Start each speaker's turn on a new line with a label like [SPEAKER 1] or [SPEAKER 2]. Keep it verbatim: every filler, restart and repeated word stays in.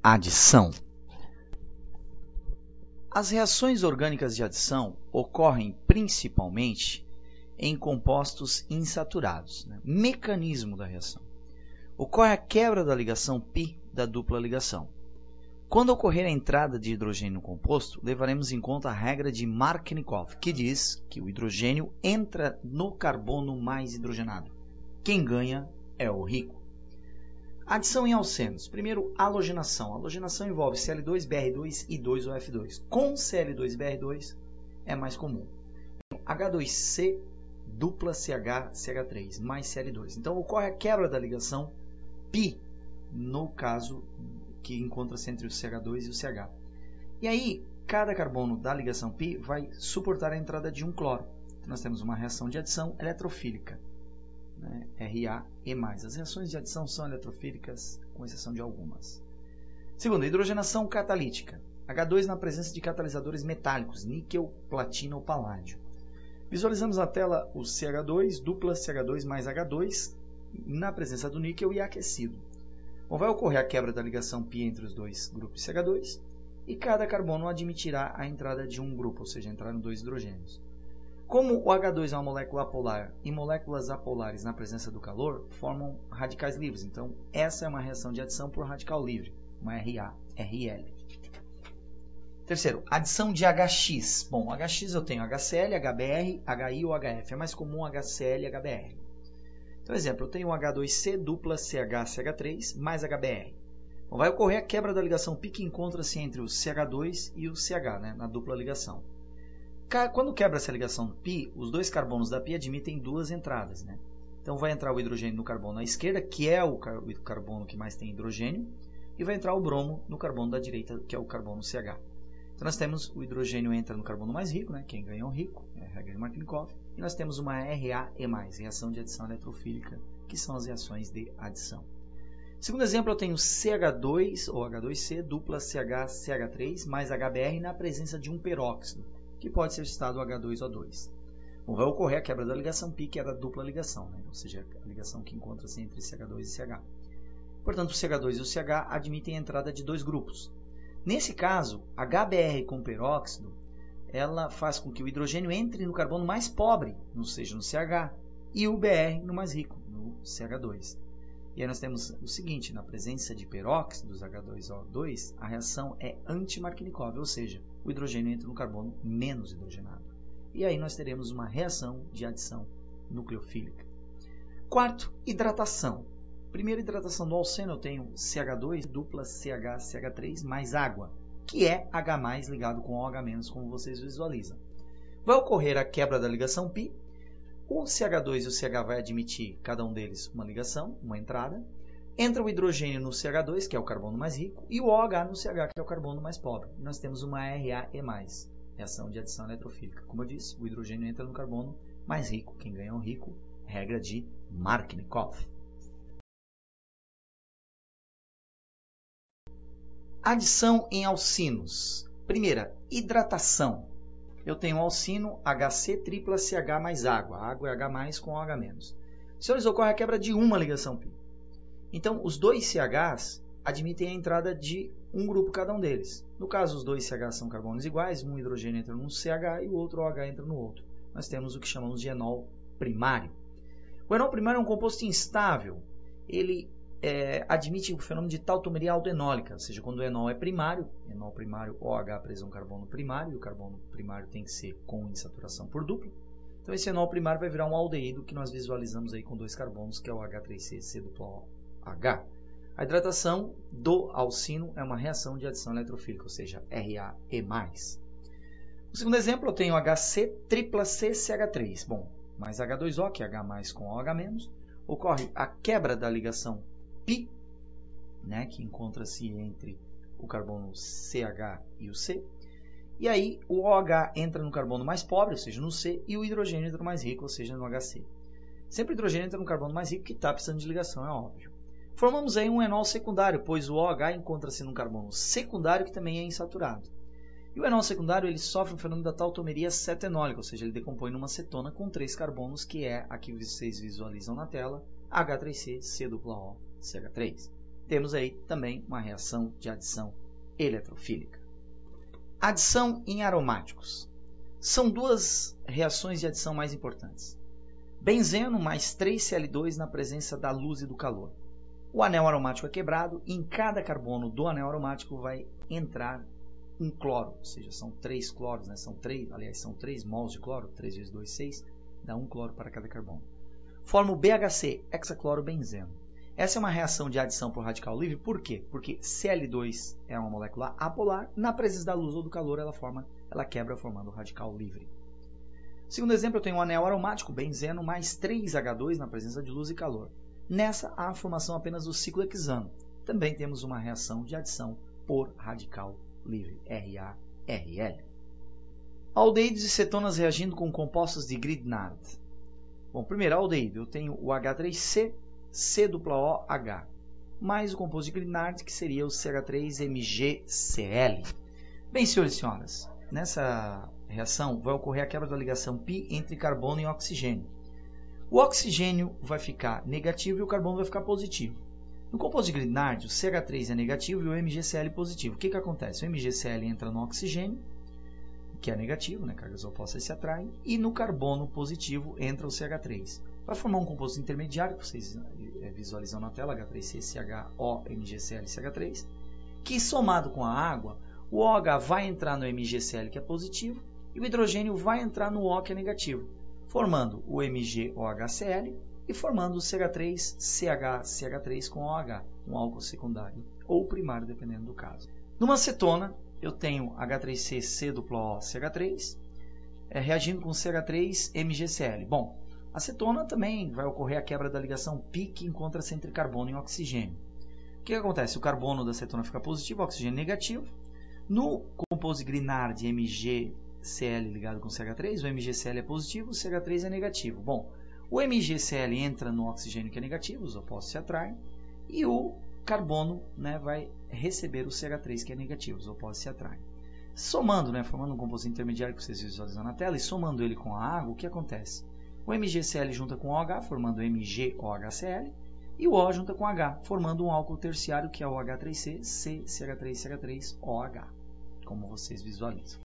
[SPEAKER 1] adição. As reações orgânicas de adição ocorrem principalmente em compostos insaturados. Né? Mecanismo da reação. Ocorre a quebra da ligação π da dupla ligação. Quando ocorrer a entrada de hidrogênio no composto, levaremos em conta a regra de Markovnikov, que diz que o hidrogênio entra no carbono mais hidrogenado. Quem ganha é o rico. Adição em alcenos. Primeiro, halogenação. A halogenação envolve C L dois, B R dois e dois O F dois. Com C L dois e B R dois é mais comum. H dois C dupla C H C H três mais C L dois. Então ocorre a quebra da ligação π no caso que encontra-se entre o C H dois e o C H. E aí, cada carbono da ligação π vai suportar a entrada de um cloro. Então, nós temos uma reação de adição eletrofílica, né? R A E mais. As reações de adição são eletrofílicas, com exceção de algumas. Segundo, hidrogenação catalítica. H dois na presença de catalisadores metálicos, níquel, platina ou paládio. Visualizamos na tela o C H dois, dupla C H dois mais H dois, na presença do níquel e aquecido. Bom, vai ocorrer a quebra da ligação π entre os dois grupos C H dois e cada carbono admitirá a entrada de um grupo, ou seja, entraram dois hidrogênios. Como o H dois é uma molécula apolar e moléculas apolares na presença do calor formam radicais livres, então essa é uma reação de adição por radical livre, uma R A R L. Terceiro, adição de H X. Bom, H X eu tenho H C L, H B R, H I ou H F. É mais comum H C L e H B R. Então, exemplo, eu tenho H dois C dupla C H C H três mais H B R. Bom, vai ocorrer a quebra da ligação π que encontra-se entre o C H dois e o C H, né, na dupla ligação. Quando quebra essa ligação π, os dois carbonos da π admitem duas entradas. Né? Então, vai entrar o hidrogênio no carbono à esquerda, que é o, car o carbono que mais tem hidrogênio, e vai entrar o bromo no carbono da direita, que é o carbono C H. Então, nós temos o hidrogênio entra no carbono mais rico, né? Quem ganha é o rico, é a regra de Markovnikov. E nós temos uma R A E mais, reação de adição eletrofílica, que são as reações de adição. Segundo exemplo, eu tenho C H dois ou H dois C dupla C H C H três mais H B R na presença de um peróxido, que pode ser citado H dois O dois. Bom, vai ocorrer a quebra da ligação π, que é da dupla ligação, né? Ou seja, a ligação que encontra-se entre C H dois e C H. Portanto, o C H dois e o C H admitem a entrada de dois grupos. Nesse caso, H B R com peróxido, ela faz com que o hidrogênio entre no carbono mais pobre, ou seja, no C H, e o B R no mais rico, no C H dois. E aí nós temos o seguinte, na presença de peróxidos H dois O dois, a reação é anti-Markovnikov, ou seja, o hidrogênio entra no carbono menos hidrogenado. E aí nós teremos uma reação de adição nucleofílica. Quarto, hidratação. Primeira hidratação do alceno, eu tenho C H dois dupla C H C H três mais água, que é H mais ligado com O H-, como vocês visualizam. Vai ocorrer a quebra da ligação π, o C H dois e o C H vai admitir, cada um deles, uma ligação, uma entrada. Entra o hidrogênio no C H dois, que é o carbono mais rico, e o OH no C H, que é o carbono mais pobre. E nós temos uma R A E mais, reação de adição eletrofílica. Como eu disse, o hidrogênio entra no carbono mais rico. Quem ganha é o rico, regra de Markovnikov. Adição em alcinos. Primeira, hidratação. Eu tenho alcino H C tripla C H mais água. Água é H mais com OH-. Senhores, ocorre a quebra de uma ligação π. Então, os dois C Hs admitem a entrada de um grupo cada um deles. No caso, os dois C Hs são carbonos iguais, um hidrogênio entra num C H e o outro OH entra no outro. Nós temos o que chamamos de enol primário. O enol primário é um composto instável. Ele É, admite o fenômeno de tautomeria aldoenólica, ou seja, quando o enol é primário, enol primário OH presa um carbono primário, e o carbono primário tem que ser com insaturação por dupla. Então esse enol primário vai virar um aldeído que nós visualizamos aí com dois carbonos, que é o H três C C dupla O H. A hidratação do alcino é uma reação de adição eletrofílica, ou seja, R A E mais. No segundo exemplo, eu tenho H C tripla C C H três, bom, mais H dois O, que é H mais com OH-, ocorre a quebra da ligação π, né, que encontra-se entre o carbono C H e o C, e aí o OH entra no carbono mais pobre, ou seja, no C, e o hidrogênio entra no mais rico, ou seja, no H C. Sempre o hidrogênio entra no carbono mais rico, que está precisando de ligação, é óbvio. Formamos aí um enol secundário, pois o OH encontra-se num carbono secundário que também é insaturado. E o enol secundário ele sofre um fenômeno da tautomeria cetenólica, ou seja, ele decompõe numa cetona com três carbonos, que é a que vocês visualizam na tela, H três C, C dupla O, C H três. temos aí também uma reação de adição eletrofílica. Adição em aromáticos. São duas reações de adição mais importantes. Benzeno mais três C L dois na presença da luz e do calor. O anel aromático é quebrado e em cada carbono do anel aromático vai entrar um cloro, ou seja, são três cloros, né? São três, aliás, são três mols de cloro, três vezes dois, seis, dá um cloro para cada carbono. Forma o B H C, hexaclorobenzeno. Essa é uma reação de adição por radical livre, por quê? Porque C L dois é uma molécula apolar, na presença da luz ou do calor ela, forma, ela quebra formando o radical livre. Segundo exemplo, eu tenho um anel aromático, benzeno, mais três H dois na presença de luz e calor. Nessa há a formação apenas do ciclo hexano. Também temos uma reação de adição por radical livre, R A R L. Aldeídos e cetonas reagindo com compostos de Grignard. Bom, primeiro, aldeído, eu tenho o H três C, C dupla O H, mais o composto de Grignard, que seria o C H três M G C L. Bem, senhores e senhoras, nessa reação vai ocorrer a quebra da ligação π entre carbono e oxigênio. O oxigênio vai ficar negativo e o carbono vai ficar positivo. No composto de Grignard, o C H três é negativo e o M G C L positivo. O que, que acontece? O M G C L entra no oxigênio, que é negativo, né? Cargas opostas se atraem, e no carbono positivo entra o C H três. Vai formar um composto intermediário, que vocês visualizam na tela, H três C, C H O, M G C L, C H três, que somado com a água, o OH vai entrar no M G C L, que é positivo, e o hidrogênio vai entrar no O, que é negativo, formando o M G O H C L e formando o C H três C H C H três com OH, um álcool secundário ou primário, dependendo do caso. Numa cetona, eu tenho H três C, C dupla O, C H três, é, reagindo com C H três M G C L. Bom, a cetona também vai ocorrer a quebra da ligação π que encontra-se entre carbono e oxigênio. O que, que acontece? O carbono da cetona fica positivo, o oxigênio negativo. No composto de Grignard, M G C L ligado com C H três, o M G C L é positivo, o C H três é negativo. Bom, o M G C L entra no oxigênio, que é negativo, os opostos se atraem, e o carbono, né, vai receber o C H três, que é negativo, os opostos se atraem. Somando, né, formando um composto intermediário que vocês visualizam na tela, e somando ele com a água, o que acontece? O M G C L junta com o OH, formando o M G O H C L, e o O junta com H, formando um álcool terciário, que é o H três C, C, C H três, C H três, O H, como vocês visualizam.